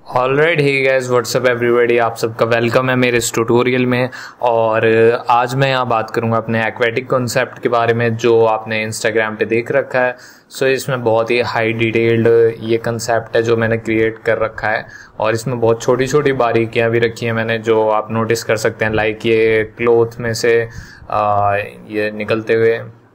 Alright, hey guys, what's up everybody, आप सबका welcome है मेरे इस ट्यूटोरियल में। और आज मैं यहाँ बात करूँगा अपने एक्वेटिक कॉन्सेप्ट के बारे में जो आपने इंस्टाग्राम पे देख रखा है। सो इसमें बहुत ही हाई डिटेल्ड ये कंसेप्ट है जो मैंने क्रिएट कर रखा है, और इसमें बहुत छोटी छोटी बारीकियाँ भी रखी हैं मैंने जो आप नोटिस कर सकते हैं। लाइक ये क्लोथ में से ये निकलते हुए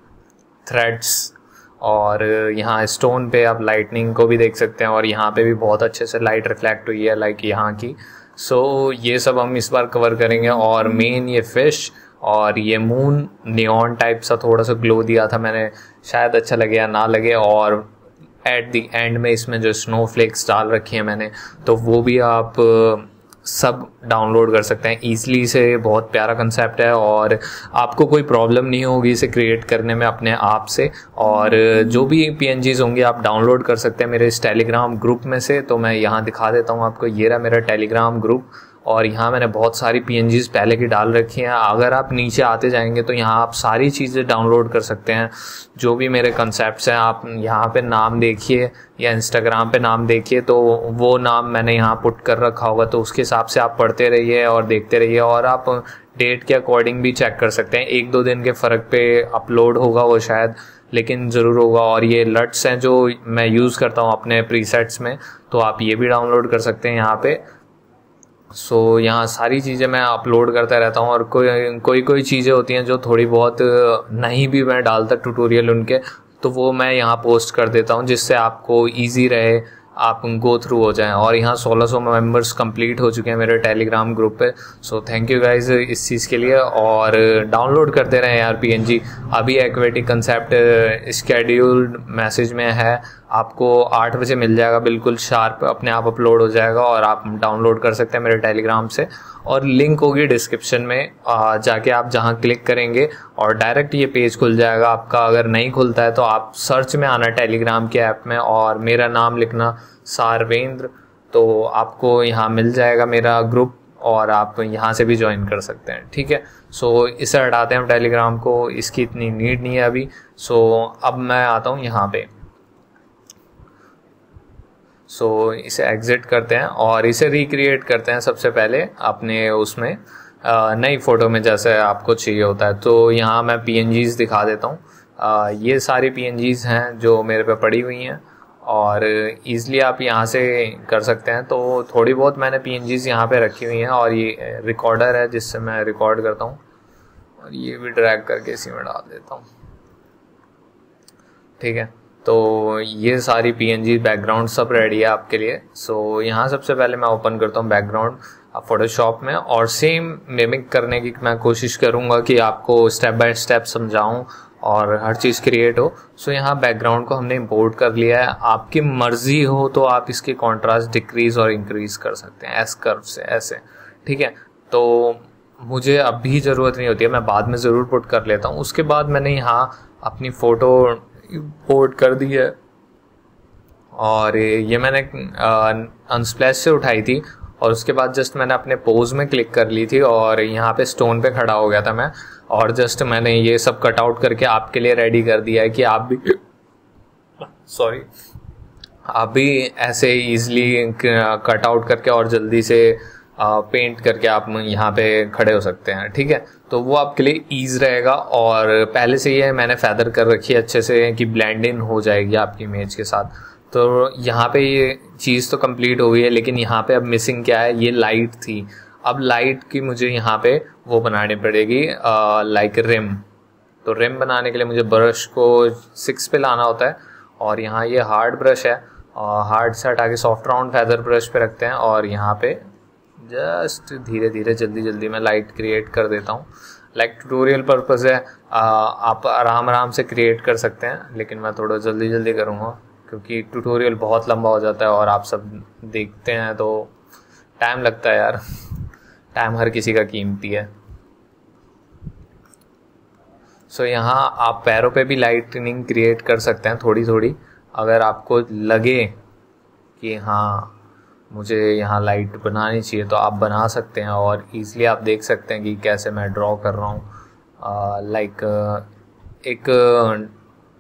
थ्रेड्स, और यहाँ स्टोन पे आप लाइटनिंग को भी देख सकते हैं, और यहाँ पे भी बहुत अच्छे से लाइट रिफ्लेक्ट हुई है लाइक यहाँ की। सो ये सब हम इस बार कवर करेंगे। और मेन ये फिश और ये मून नियॉन टाइप सा थोड़ा सा ग्लो दिया था मैंने, शायद अच्छा लगे या ना लगे। और एट द एंड में इसमें जो स्नोफ्लेक्स डाल रखी हैं मैंने, तो वो भी आप सब डाउनलोड कर सकते हैं ईज़िली से। बहुत प्यारा कंसेप्ट है और आपको कोई प्रॉब्लम नहीं होगी इसे क्रिएट करने में अपने आप से। और जो भी पीएनजीज होंगे आप डाउनलोड कर सकते हैं मेरे इस टेलीग्राम ग्रुप में से। तो मैं यहाँ दिखा देता हूँ आपको, ये रहा मेरा टेलीग्राम ग्रुप, और यहाँ मैंने बहुत सारी पीएनजीज पहले की डाल रखी हैं। अगर आप नीचे आते जाएंगे तो यहाँ आप सारी चीज़ें डाउनलोड कर सकते हैं, जो भी मेरे कंसेप्ट्स हैं। आप यहाँ पे नाम देखिए या इंस्टाग्राम पे नाम देखिए, तो वो नाम मैंने यहाँ पुट कर रखा होगा, तो उसके हिसाब से आप पढ़ते रहिए और देखते रहिए। और आप डेट के अकॉर्डिंग भी चेक कर सकते हैं, 1-2 दिन के फ़र्क पे अपलोड होगा वो शायद, लेकिन ज़रूर होगा। और ये लट्स हैं जो मैं यूज़ करता हूँ अपने प्रीसेट्स में, तो आप ये भी डाउनलोड कर सकते हैं यहाँ पे। सो यहाँ सारी चीज़ें मैं अपलोड करता रहता हूँ, और कोई चीज़ें होती हैं जो थोड़ी बहुत नहीं भी मैं डालता ट्यूटोरियल उनके, तो वो मैं यहाँ पोस्ट कर देता हूँ जिससे आपको इजी रहे, आप गो थ्रू हो जाएं। और यहाँ 1600 मेंबर्स कंप्लीट हो चुके हैं मेरे टेलीग्राम ग्रुप पे। सो थैंक यू गाइज इस चीज़ के लिए, और डाउनलोड करते रहें यार पीएनजी। अभी एक्वेटिक कंसेप्ट स्केड्यूल्ड मैसेज में है, आपको 8 बजे मिल जाएगा, बिल्कुल शार्प अपने आप अपलोड हो जाएगा, और आप डाउनलोड कर सकते हैं मेरे टेलीग्राम से। और लिंक होगी डिस्क्रिप्शन में, जाके आप जहाँ क्लिक करेंगे और डायरेक्ट ये पेज खुल जाएगा आपका। अगर नहीं खुलता है तो आप सर्च में आना टेलीग्राम के ऐप में और मेरा नाम लिखना सारवेंद्र, तो आपको यहाँ मिल जाएगा मेरा ग्रुप, और आप यहाँ से भी ज्वाइन कर सकते हैं। ठीक है, सो इसे हटाते हैं हम टेलीग्राम को, इसकी इतनी नीड नहीं है अभी। सो अब मैं आता हूँ यहाँ पे। सो इसे एग्जिट करते हैं और इसे रिक्रिएट करते हैं सबसे पहले अपने उसमें नई फ़ोटो में जैसे आपको चाहिए होता है। तो यहाँ मैं पीएनजीज़ दिखा देता हूँ। ये सारी पीएनजीज़ हैं जो मेरे पे पड़ी हुई हैं, और ईज़िली आप यहाँ से कर सकते हैं। तो थोड़ी बहुत मैंने पीएनजीज़ यहाँ पे रखी हुई हैं, और ये रिकॉर्डर है जिससे मैं रिकॉर्ड करता हूँ, और ये भी ड्रैग करके इसी में डाल देता हूँ। ठीक है, तो ये सारी पीएनजी बैकग्राउंड सब रेडी है आपके लिए। सो यहाँ सबसे पहले मैं ओपन करता हूँ बैकग्राउंड फोटोशॉप में, और सेम मिमिक करने की मैं कोशिश करूँगा कि आपको स्टेप बाय स्टेप समझाऊँ और हर चीज़ क्रिएट हो। सो यहाँ बैकग्राउंड को हमने इंपोर्ट कर लिया है। आपकी मर्जी हो तो आप इसके कॉन्ट्रास्ट डिक्रीज और इंक्रीज कर सकते हैं एस कर्व से ऐसे। ठीक है, तो मुझे अभी ज़रूरत नहीं होती है, मैं बाद में ज़रूर पुट कर लेता हूँ। उसके बाद मैंने यहाँ अपनी फ़ोटो इंपोर्ट कर दी है, और ये मैंने अनस्प्लैश से उठाई थी, और उसके बाद जस्ट मैंने अपने पोज में क्लिक कर ली थी, और यहाँ पे स्टोन पे खड़ा हो गया था मैं, और जस्ट मैंने ये सब कट आउट करके आपके लिए रेडी कर दिया है कि आप भी ऐसे इजीली कट आउट करके और जल्दी से पेंट करके आप यहाँ पे खड़े हो सकते हैं। ठीक है, तो वो आपके लिए ईज रहेगा। और पहले से ये मैंने फैदर कर रखी है अच्छे से कि ब्लेंड इन हो जाएगी आपकी इमेज के साथ। तो यहाँ पे ये चीज़ तो कंप्लीट हो गई है, लेकिन यहाँ पे अब मिसिंग क्या है, ये लाइट थी। अब लाइट की मुझे यहाँ पे वो बनानी पड़ेगी लाइक रिम। तो रिम बनाने के लिए मुझे ब्रश को 6 पे लाना होता है, और यहाँ ये हार्ड ब्रश है, हार्ड से हटा के सॉफ्ट राउंड फैदर ब्रश पे रखते हैं, और यहाँ पे जस्ट धीरे धीरे जल्दी मैं लाइट क्रिएट कर देता हूँ। लाइक ट्यूटोरियल पर्पज़ है, आप आराम से क्रिएट कर सकते हैं, लेकिन मैं थोड़ा जल्दी करूँगा क्योंकि ट्यूटोरियल बहुत लंबा हो जाता है और आप सब देखते हैं तो टाइम लगता है यार। टाइम हर किसी का कीमती है। सो यहाँ आप पैरों पे भी लाइटनिंग क्रिएट कर सकते हैं थोड़ी। अगर आपको लगे कि हाँ मुझे यहाँ लाइट बनानी चाहिए तो आप बना सकते हैं, और इजीली आप देख सकते हैं कि कैसे मैं ड्रॉ कर रहा हूँ। लाइक एक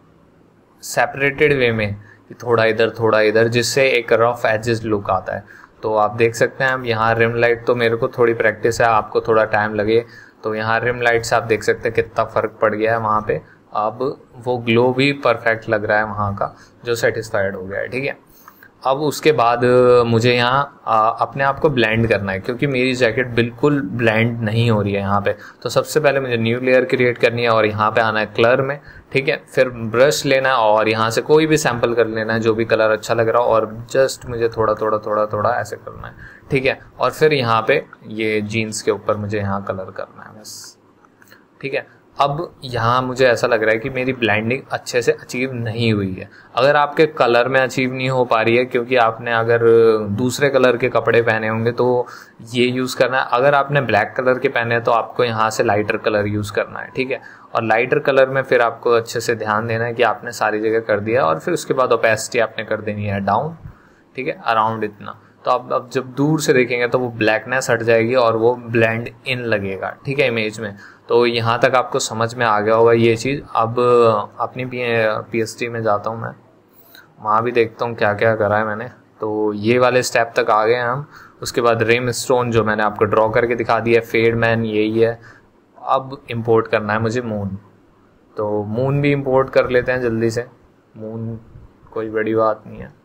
सेपरेटेड वे में, थोड़ा इधर, जिससे एक रफ एजेस लुक आता है। तो आप देख सकते हैं अब यहाँ रिम लाइट, तो मेरे को थोड़ी प्रैक्टिस है, आपको थोड़ा टाइम लगे, तो यहाँ रिम लाइट से आप देख सकते हैं कितना फ़र्क पड़ गया है वहाँ पे। अब वो ग्लो भी परफेक्ट लग रहा है वहाँ का, जो सेटिस्फाइड हो गया है। ठीक है, अब उसके बाद मुझे यहाँ अपने आप को ब्लेंड करना है, क्योंकि मेरी जैकेट बिल्कुल ब्लेंड नहीं हो रही है यहाँ पे। तो सबसे पहले मुझे न्यू लेयर क्रिएट करनी है और यहाँ पे आना है कलर में। ठीक है, फिर ब्रश लेना है और यहाँ से कोई भी सैंपल कर लेना है जो भी कलर अच्छा लग रहा हो, और जस्ट मुझे थोड़ा थोड़ा थोड़ा थोड़ा ऐसे करना है। ठीक है, और फिर यहाँ पे ये जीन्स के ऊपर मुझे यहाँ कलर करना है बस। ठीक है, अब यहाँ मुझे ऐसा लग रहा है कि मेरी ब्लेंडिंग अच्छे से अचीव नहीं हुई है। अगर आपके कलर में अचीव नहीं हो पा रही है, क्योंकि आपने अगर दूसरे कलर के कपड़े पहने होंगे तो ये यूज़ करना है। अगर आपने ब्लैक कलर के पहने हैं तो आपको यहाँ से लाइटर कलर यूज़ करना है। ठीक है, और लाइटर कलर में फिर आपको अच्छे से ध्यान देना है कि आपने सारी जगह कर दिया, और फिर उसके बाद ओपेसिटी आपने कर देनी है डाउन। ठीक है, अराउंड इतना। तो अब जब दूर से देखेंगे तो वो ब्लैकनेस हट जाएगी और वो ब्लेंड इन लगेगा। ठीक है, इमेज में। तो यहाँ तक आपको समझ में आ गया होगा ये चीज़। अब अपनी पीएसटी में जाता हूँ मैं, वहाँ भी देखता हूँ क्या क्या करा है मैंने। तो ये वाले स्टेप तक आ गए हम। उसके बाद रिम स्टोन जो मैंने आपको ड्रॉ करके दिखा दिया, फेड मैन यही है। अब इंपोर्ट करना है मुझे मून, तो मून भी इंपोर्ट कर लेते हैं जल्दी से। मून कोई बड़ी बात नहीं है।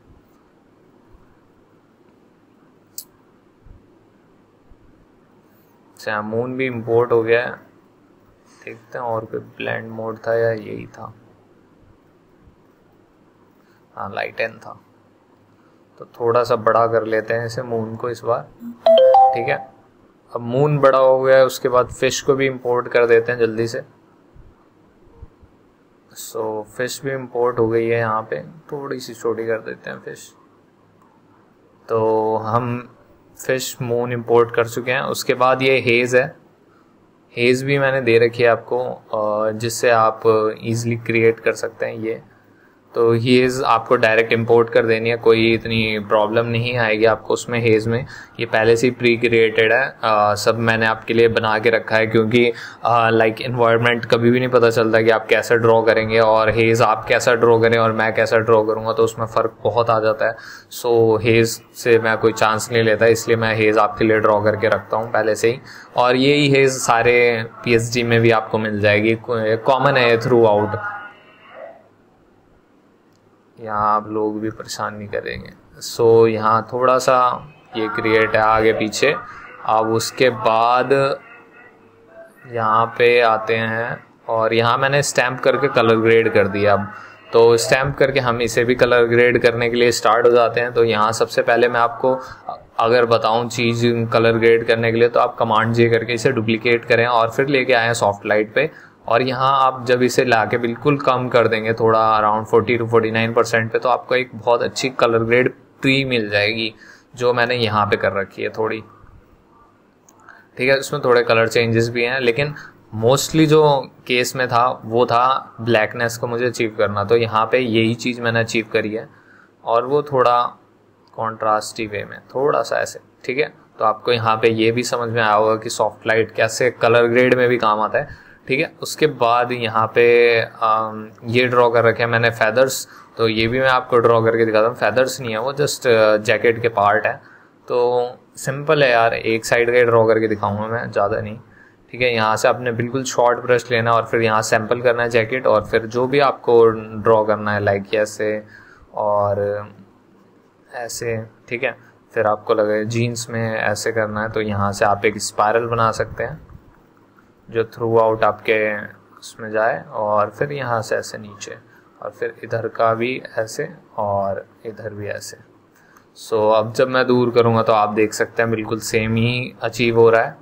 अच्छा, मून भी इंपोर्ट हो गया है। देखते हैं और कोई ब्लेंड मोड था या यही था। हाँ, लाइटन था। तो थोड़ा सा बड़ा कर लेते हैं इसे मून को इस बार। ठीक है, अब मून बड़ा हो गया है, उसके बाद फिश को भी इंपोर्ट कर देते हैं जल्दी से। सो फिश भी इंपोर्ट हो गई है यहाँ पे, थोड़ी सी छोटी कर देते हैं फिश। तो हम फिश मून इंपोर्ट कर चुके हैं। उसके बाद ये हेज़ है, हेज़ भी मैंने दे रखी है आपको, जिससे आप इजीली क्रिएट कर सकते हैं ये। तो हेज़ आपको डायरेक्ट इंपोर्ट कर देनी है, कोई इतनी प्रॉब्लम नहीं आएगी आपको उसमें। हेज़ में ये पहले से ही प्री क्रिएटेड है, सब मैंने आपके लिए बना के रखा है, क्योंकि लाइक इन्वायरमेंट कभी भी नहीं पता चलता कि आप कैसे ड्रॉ करेंगे, और हेज़ आप कैसा ड्रॉ करें और मैं कैसा ड्रॉ करूँगा तो उसमें फ़र्क बहुत आ जाता है। सो हेज़ से मैं कोई चांस नहीं लेता, इसलिए मैं हेज़ आपके लिए ड्रॉ करके रखता हूँ पहले से ही। और यही हेज़ सारे पीएसडी में भी आपको मिल जाएगी, कॉमन है थ्रू आउट। यहाँ आप लोग भी परेशान नहीं करेंगे। सो यहाँ थोड़ा सा ये क्रिएट है आगे पीछे। अब उसके बाद यहाँ पे आते हैं और यहाँ मैंने स्टैम्प करके कलर ग्रेड कर दिया। अब तो स्टैम्प करके हम इसे भी कलर ग्रेड करने के लिए स्टार्ट हो जाते हैं। तो यहाँ सबसे पहले मैं आपको अगर बताऊँ चीज़ कलर ग्रेड करने के लिए, तो आप कमांड जे करके इसे डुप्लीकेट करें और फिर लेके आएँ सॉफ्ट लाइट पे। और यहाँ आप जब इसे लाके बिल्कुल कम कर देंगे, थोड़ा अराउंड 40 to 49% पे, तो आपको एक बहुत अच्छी कलर ग्रेड ट्री मिल जाएगी, जो मैंने यहाँ पे कर रखी है थोड़ी। ठीक है, इसमें थोड़े कलर चेंजेस भी हैं, लेकिन मोस्टली जो केस में था वो था ब्लैकनेस को मुझे अचीव करना। तो यहाँ पे यही चीज़ मैंने अचीव करी है, और वो थोड़ा कॉन्ट्रास्टी वे में, थोड़ा सा ऐसे। ठीक है, तो आपको यहाँ पे ये भी समझ में आया होगा कि सॉफ्ट लाइट कैसे कलर ग्रेड में भी काम आता है। ठीक है, उसके बाद यहाँ पे ये ड्रॉ कर रखे हैं मैंने फेदर्स। तो ये भी मैं आपको ड्रॉ करके दिखाता हूँ। फेदर्स नहीं है, वो जस्ट जैकेट के पार्ट है। तो सिंपल है यार, एक साइड का ड्रॉ करके दिखाऊंगा मैं, ज़्यादा नहीं। ठीक है, यहाँ से आपने बिल्कुल शॉर्ट ब्रश लेना और फिर यहाँ सैंपल करना है जैकेट, और फिर जो भी आपको ड्रॉ करना है लाइक ऐसे और ऐसे। ठीक है, फिर आपको लगे जीन्स में ऐसे करना है, तो यहाँ से आप एक स्पायरल बना सकते हैं जो थ्रू आउट आपके उसमें जाए, और फिर यहाँ से ऐसे नीचे, और फिर इधर का भी ऐसे और इधर भी ऐसे। सो अब जब मैं दूर करूँगा तो आप देख सकते हैं बिल्कुल सेम ही अचीव हो रहा है।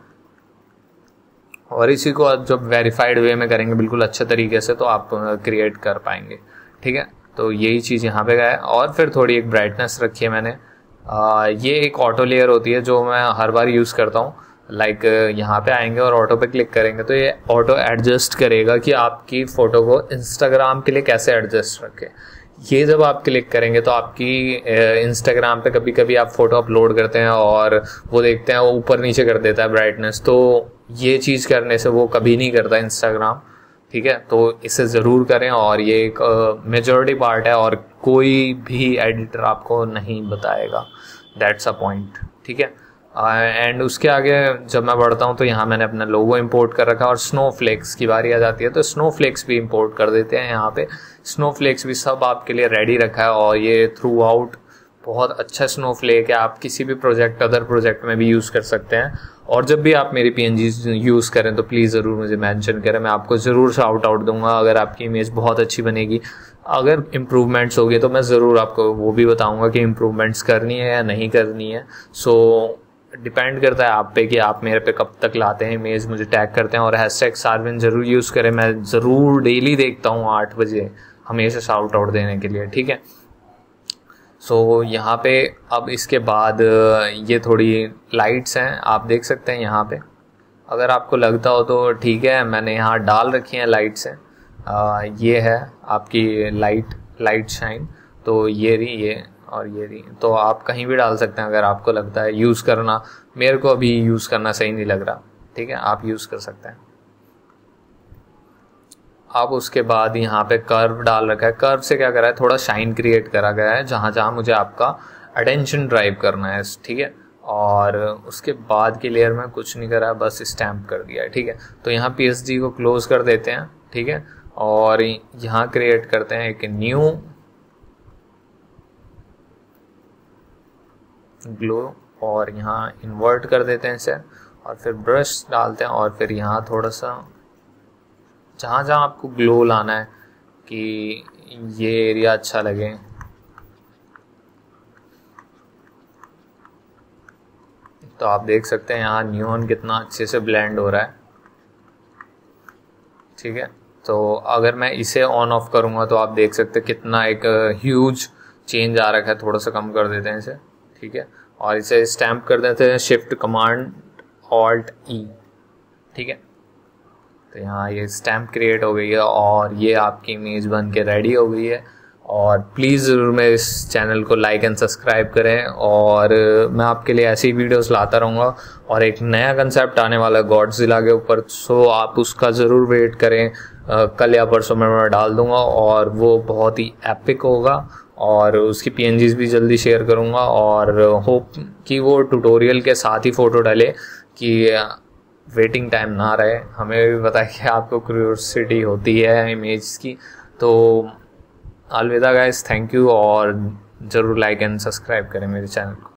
और इसी को जब वेरीफाइड वे में करेंगे बिल्कुल अच्छे तरीके से, तो आप क्रिएट कर पाएंगे। ठीक है, तो यही चीज़ यहाँ पे गया है। और फिर थोड़ी एक ब्राइटनेस रखी है मैंने। ये एक ऑटो लेयर होती है जो मैं हर बार यूज़ करता हूँ। लाइक यहाँ पे आएंगे और ऑटो पे क्लिक करेंगे तो ये ऑटो एडजस्ट करेगा कि आपकी फ़ोटो को इंस्टाग्राम के लिए कैसे एडजस्ट रखें। ये जब आप क्लिक करेंगे तो आपकी इंस्टाग्राम पे कभी कभी आप फ़ोटो अपलोड करते हैं और वो देखते हैं वो ऊपर नीचे कर देता है ब्राइटनेस, तो ये चीज़ करने से वो कभी नहीं करता इंस्टाग्राम। ठीक है, तो इसे ज़रूर करें, और ये एक मेजॉरिटी पार्ट है और कोई भी एडिटर आपको नहीं बताएगा। दैट्स अ पॉइंट, ठीक है। एंड उसके आगे जब मैं बढ़ता हूँ तो यहाँ मैंने अपना लोगो इंपोर्ट कर रखा है, और स्नोफ्लेक्स की बारी आ जाती है तो स्नोफ्लेक्स भी इंपोर्ट कर देते हैं यहाँ पे। स्नोफ्लेक्स भी सब आपके लिए रेडी रखा है, और ये थ्रू आउट बहुत अच्छा स्नोफ्लेक है, आप किसी भी प्रोजेक्ट अदर प्रोजेक्ट में भी यूज़ कर सकते हैं। और जब भी आप मेरी PNGs यूज़ करें तो प्लीज़ ज़रूर मुझे मेंशन करें, मैं आपको ज़रूर शाउट आउट दूंगा अगर आपकी इमेज बहुत अच्छी बनेगी। अगर इम्प्रूवमेंट्स होगी तो मैं ज़रूर आपको वो भी बताऊंगा कि इम्प्रूवमेंट्स करनी है या नहीं करनी है। सो डिपेंड करता है आप पे कि आप मेरे पे कब तक लाते हैं इमेज, मुझे टैग करते हैं। और हैशटैग सार्विन ज़रूर यूज़ करें, मैं ज़रूर डेली देखता हूँ 8 बजे हमेशा शाउट आउट देने के लिए, ठीक है। सो यहाँ पे अब इसके बाद ये थोड़ी लाइट्स हैं, आप देख सकते हैं यहाँ पे, अगर आपको लगता हो तो ठीक है, मैंने यहाँ डाल रखी हैं लाइट्स हैं। ये है आपकी लाइट शाइन, तो ये रही ये और ये रही, तो आप कहीं भी डाल सकते हैं अगर आपको लगता है यूज़ करना। मेरे को अभी यूज़ करना सही नहीं लग रहा, ठीक है, आप यूज़ कर सकते हैं। अब उसके बाद यहाँ पे कर्व डाल रखा है। कर्व से क्या करा है, थोड़ा शाइन क्रिएट करा गया है जहाँ जहाँ मुझे आपका अटेंशन ड्राइव करना है, ठीक है। और उसके बाद की लेयर में कुछ नहीं करा, बस स्टैम्प कर दिया है, ठीक है। तो यहाँ PSG को क्लोज कर देते हैं, ठीक है, और यहाँ क्रिएट करते हैं एक न्यू ग्लो, और यहाँ इन्वर्ट कर देते हैं इसे, और फिर ब्रश डालते हैं, और फिर यहाँ थोड़ा सा जहाँ जहाँ आपको ग्लो लाना है कि ये एरिया अच्छा लगे, तो आप देख सकते हैं यहाँ नियॉन कितना अच्छे से ब्लेंड हो रहा है, ठीक है। तो अगर मैं इसे ऑन ऑफ करूँगा तो आप देख सकते हैं कितना एक ह्यूज चेंज आ रखा है। थोड़ा सा कम कर देते हैं इसे, ठीक है, और इसे स्टैम्प कर देते हैं Shift Command Alt E, ठीक है। तो यहाँ ये स्टैम्प क्रिएट हो गई है, और ये आपकी इमेज बन के रेडी हो गई है। और प्लीज़ ज़रूर मेरे इस चैनल को लाइक एंड सब्सक्राइब करें, और मैं आपके लिए ऐसी वीडियोस लाता रहूँगा। और एक नया कंसेप्ट आने वाला है गॉडजिला के ऊपर, सो आप उसका ज़रूर वेट करें। कल या परसों मैं डाल दूँगा, और वो बहुत ही एपिक होगा, और उसकी PNGs भी जल्दी शेयर करूँगा। और होप कि वो ट्यूटोरियल के साथ ही फ़ोटो डाले कि वेटिंग टाइम ना रहे। हमें भी पता है कि आपको क्यूरियोसिटी होती है इमेज की। तो अलविदा गाइस, थैंक यू, और ज़रूर लाइक एंड सब्सक्राइब करें मेरे चैनल को।